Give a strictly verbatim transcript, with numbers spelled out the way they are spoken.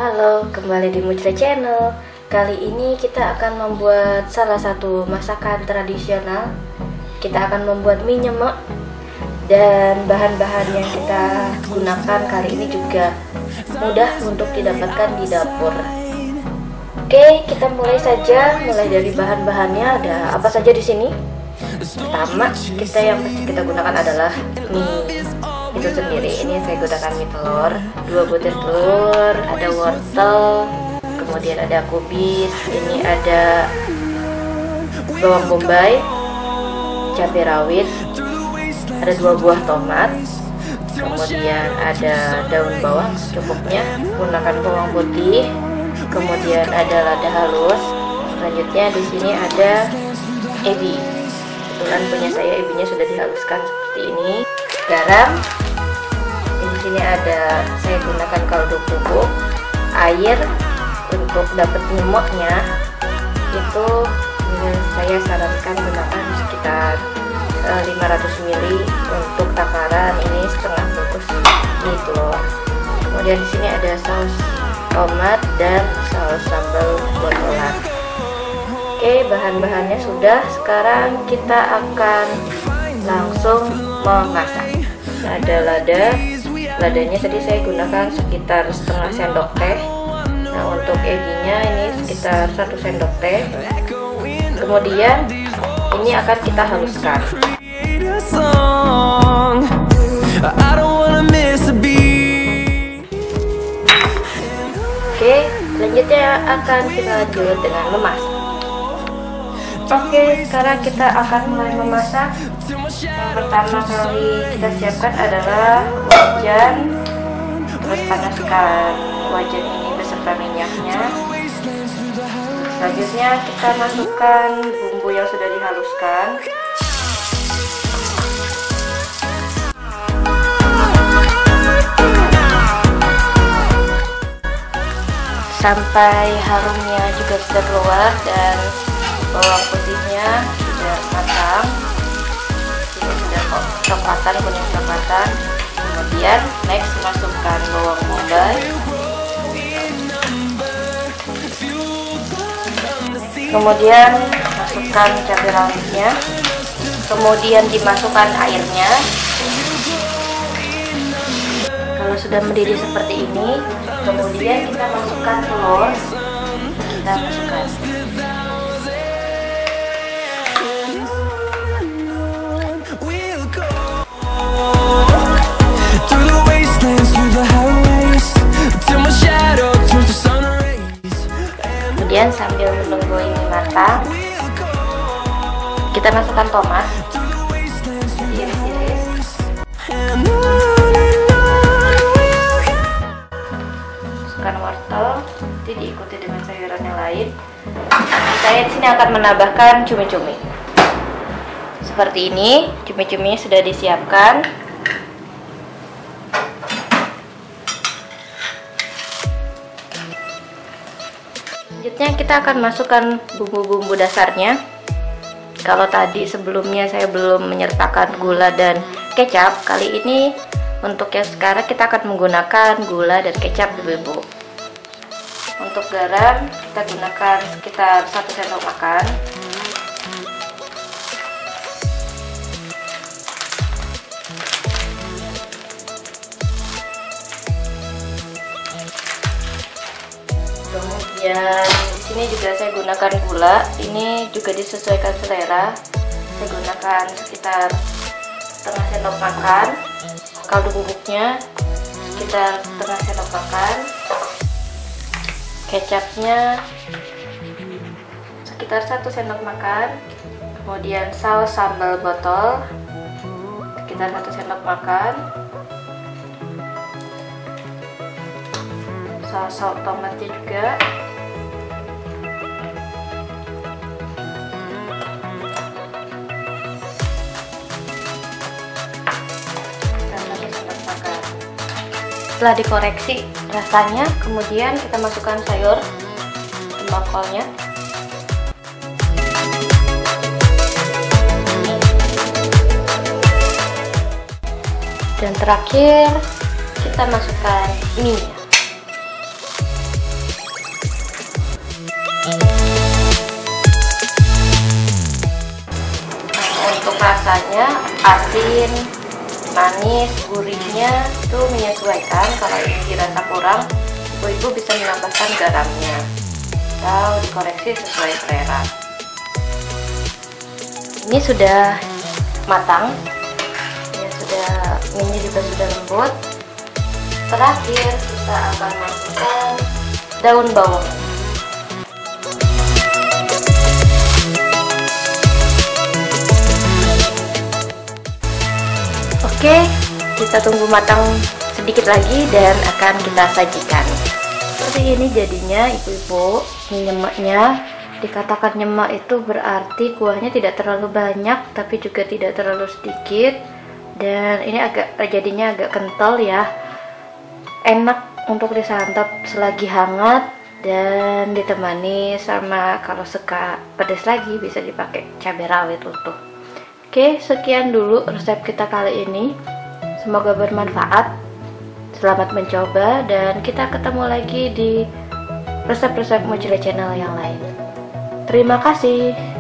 Halo, kembali di Mucra Channel. Kali ini kita akan membuat salah satu masakan tradisional. Kita akan membuat mie nyemek. Dan bahan-bahan yang kita gunakan kali ini juga mudah untuk didapatkan di dapur. Oke, kita mulai saja. Mulai dari bahan-bahannya, ada apa saja di sini? Pertama, kita yang pasti kita gunakan adalah mie itu sendiri. Ini saya gunakan mie telur, dua butir telur, ada wortel, kemudian ada kubis, ini ada bawang bombay, cabai rawit, ada dua buah tomat, kemudian ada daun bawang secukupnya, gunakan bawang putih, kemudian ada lada halus. Selanjutnya di sini ada ebi. Kebetulan punya saya ebinya sudah dihaluskan seperti ini. Garam. Di sini ada, saya gunakan kaldu bubuk, air untuk dapat nyemoknya itu eh, saya sarankan gunakan sekitar eh, lima ratus mililiter untuk takaran ini setengah bungkus mie telur. Kemudian di sini ada saus tomat dan saus sambal botolan. Oke, bahan-bahannya sudah. Sekarang kita akan langsung memasak. Ada lada. Ladanya tadi saya gunakan sekitar setengah sendok teh. Nah, untuk ebinya ini sekitar satu sendok teh. Kemudian ini akan kita haluskan. Oke, selanjutnya akan kita lanjut dengan memasak. Oke, sekarang kita akan mulai memasak. Yang pertama kali kita siapkan adalah wajan. Terus panaskan wajan ini beserta minyaknya. Selanjutnya kita masukkan bumbu yang sudah dihaluskan. Sampai harumnya juga sudah keluar dan bawang putihnya sudah matang. Ini sudah coklatan, kuning coklatan. Kemudian next masukkan bawang bombay. Kemudian masukkan cabai rawitnya. Kemudian dimasukkan airnya. Kalau sudah mendidih seperti ini, kemudian kita masukkan telur. Kita masukkan. Kemudian sambil menunggu ini matang, kita masukkan tomat, iris-iris. Masukkan wortel, nanti diikuti dengan sayuran yang lain. Saya di sini akan menambahkan cumi-cumi. Seperti ini, cumi-cuminya sudah disiapkan. Selanjutnya kita akan masukkan bumbu-bumbu dasarnya. Kalau tadi sebelumnya saya belum menyertakan gula dan kecap, kali ini untuk yang sekarang kita akan menggunakan gula dan kecap ibu-ibu. Untuk garam kita gunakan sekitar satu sendok makan. Kemudian di sini juga saya gunakan gula, ini juga disesuaikan selera. Saya gunakan sekitar setengah sendok makan. Kaldu bubuknya sekitar setengah sendok makan. Kecapnya sekitar satu sendok makan. Kemudian saus sambal botol sekitar satu sendok makan. Saus tomatnya juga. Setelah dikoreksi rasanya, kemudian kita masukkan sayur tembakolnya. Dan terakhir kita masukkan mie. rasanya asin, manis, gurihnya itu menyesuaikan. Kalau ini dirasa kurang, ibu-ibu bisa menambahkan garamnya atau dikoreksi sesuai selera. Ini sudah matang ya, sudah minyak juga sudah lembut. Terakhir kita akan masukkan daun bawang. Oke, kita tunggu matang sedikit lagi dan akan kita sajikan. Seperti ini jadinya ibu-ibu. Mie nyemaknya, dikatakan nyemak itu berarti kuahnya tidak terlalu banyak tapi juga tidak terlalu sedikit, dan ini agak jadinya agak kental ya. Enak untuk disantap selagi hangat dan ditemani sama, kalau suka pedas lagi bisa dipakai cabai rawit utuh. Oke, sekian dulu resep kita kali ini. Semoga bermanfaat. Selamat mencoba dan kita ketemu lagi di resep-resep Mujila Channel yang lain. Terima kasih.